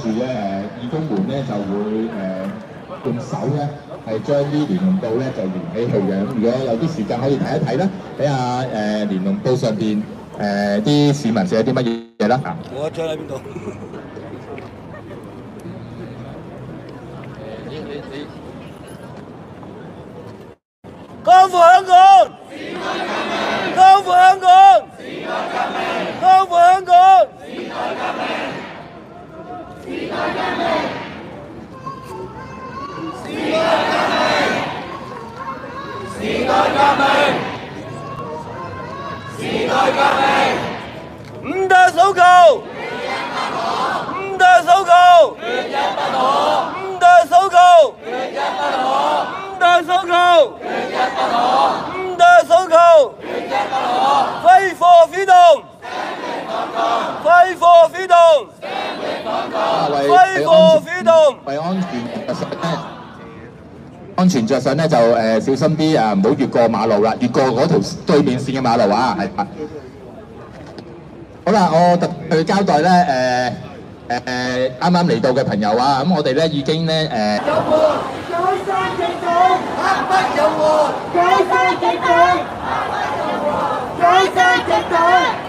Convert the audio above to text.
住咧義工們咧就會用手咧係將啲連儂布咧就連起去嘅。咁如果有啲時間可以睇一睇啦，睇下連儂布上邊啲市民寫啲乜嘢啦。 我張喺邊度？光復香港！光復香港！光復香港！時代革命！時代革命！時代革命！時代革命！時代革命！五大訴求！五大訴求！缺一不可！五大訴求！缺一不可！五大訴求！缺一不可！五大訴求！缺一不可！ Fight for freedom! Fight for freedom! Fight for freedom! 為安全着想咧，就小心啲啊，唔好越過馬路啦，越過嗰條對面線嘅馬路啊，係。好啦，我特別去交代咧啱啱嚟到嘅朋友啊，咁我哋咧已經咧有禍，改山政黨，刻不有禍，改山政黨，刻不有禍，改山政黨。